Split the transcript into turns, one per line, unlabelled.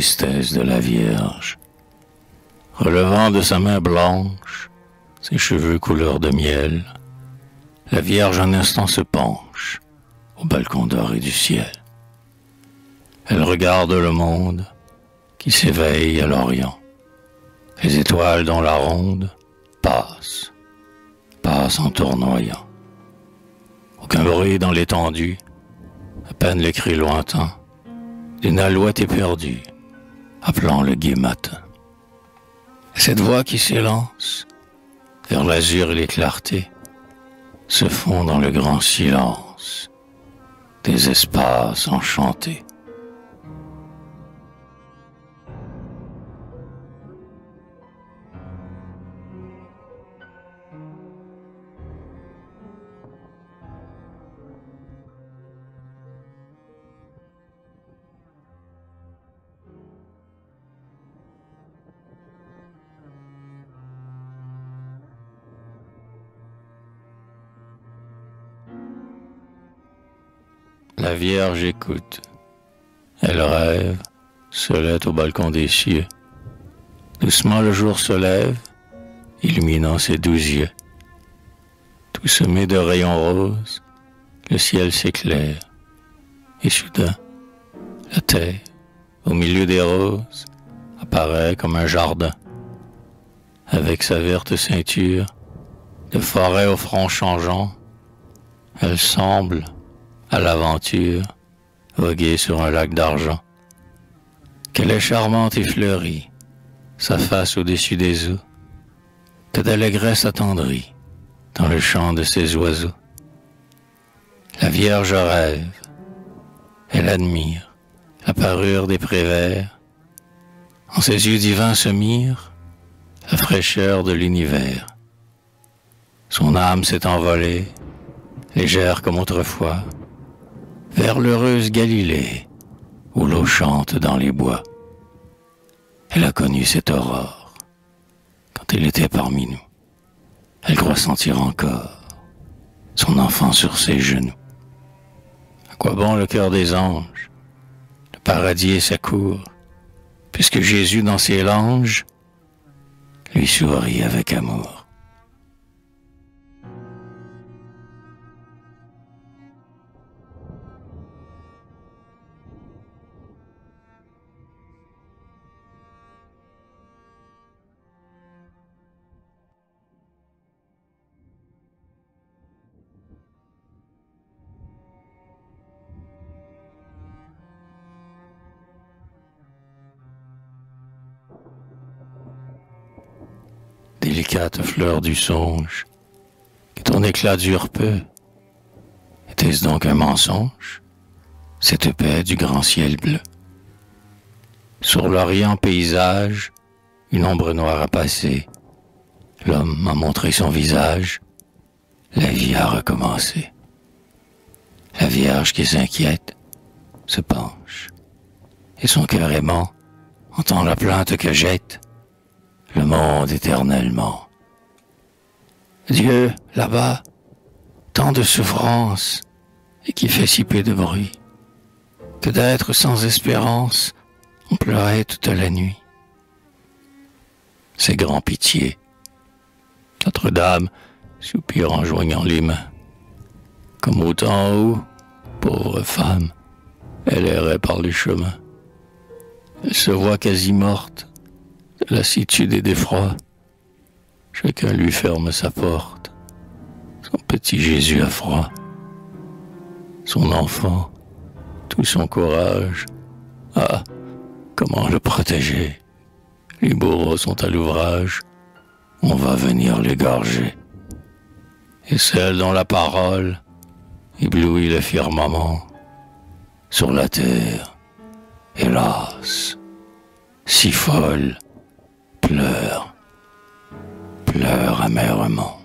tristesse de la Vierge. Relevant de sa main blanche ses cheveux couleur de miel, la Vierge un instant se penche au balcon doré du ciel. Elle regarde le monde qui s'éveille à l'Orient. Les étoiles dans la ronde passent en tournoyant. Aucun bruit dans l'étendue, à peine le cri lointain d'une alouette éperdue, appelant le gai matin. Cette voix qui s'élance vers l'azur et les clartés se fond dans le grand silence des espaces enchantés. La Vierge écoute, elle rêve, seulette au balcon des cieux. Doucement le jour se lève, illuminant ses 12 yeux. Tout semé de rayons roses, le ciel s'éclaire. Et soudain, la terre, au milieu des roses, apparaît comme un jardin. Avec sa verte ceinture, de forêts au front changeant, elle semble, à l'aventure, voguer sur un lac d'argent. Qu'elle est charmante et fleurie, sa face au-dessus des eaux, que d'allégresse attendrie dans le chant de ses oiseaux. La Vierge rêve, elle admire la parure des prés verts, en ses yeux divins se mire la fraîcheur de l'univers. Son âme s'est envolée, légère comme autrefois, vers l'heureuse Galilée, où l'eau chante dans les bois. Elle a connu cette aurore, quand elle était parmi nous. Elle croit sentir encore son enfant sur ses genoux. À quoi bon le cœur des anges, le paradis et sa cour, puisque Jésus dans ses langes lui sourit avec amour. Délicate fleur du songe, que ton éclat dure peu. Était-ce donc un mensonge, cette paix du grand ciel bleu? Sur l'orient paysage, une ombre noire a passé. L'homme a montré son visage, la vie a recommencé. La Vierge qui s'inquiète se penche, et son cœur aimant entend la plainte que jette le monde éternellement. Dieu, là-bas, tant de souffrance, et qui fait si peu de bruit, que d'être sans espérance, on pleurait toute la nuit. C'est grand pitié. Notre-Dame soupire en joignant les mains. Comme au temps où, pauvre femme, elle errait par les chemins. Elle se voit quasi morte, de lassitude et d'effroi. Chacun lui ferme sa porte. Son petit Jésus a froid. Son enfant, tout son courage. Ah, comment le protéger? Les bourreaux sont à l'ouvrage. On va venir l'égorger. Et celle dont la parole éblouit le firmament, sur la terre, hélas, si folle, pleure amèrement.